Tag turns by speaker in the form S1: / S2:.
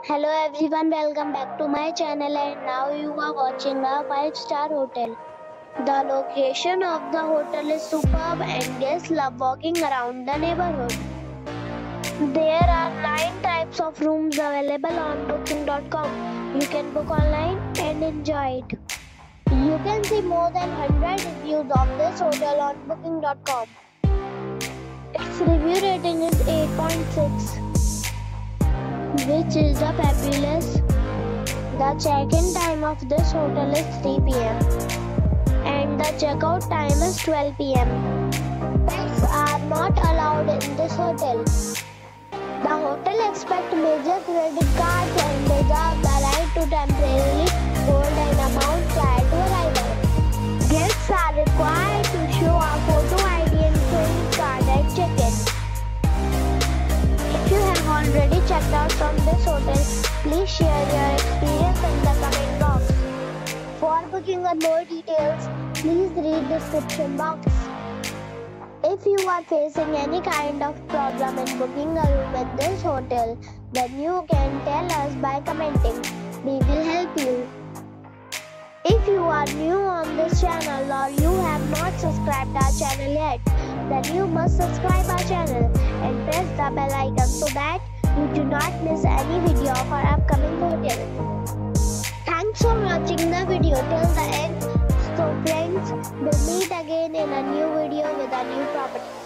S1: Hello everyone, welcome back to my channel and now you are watching a 5-star hotel. The location of the hotel is superb and guests love walking around the neighborhood. There are 9 types of rooms available on booking.com. You can book online and enjoy it. You can see more than 100 reviews of this hotel on booking.com. Its review rating is 8.6. which is the fabulous. The check-in time of this hotel is 3 p.m. and the checkout time is 12 p.m. Pets are not allowed in this hotel. The hotel accepts major credit cards and reserves the right to temporarily hold an amount prior to arrival. Guests are required to show a photo ID and credit card at check-in. If you have already checked out from this hotel, please share your experience in the comment box. For booking or more details, please read the description box. If you are facing any kind of problem in booking a room in this hotel, then you can tell us by commenting. We will help you. If you are new on this channel or you have not subscribed our channel yet, then you must subscribe our channel and press the bell icon so that you do not miss any video of our upcoming hotel. Thanks for watching the video till the end. So friends, we'll meet again in a new video with a new property.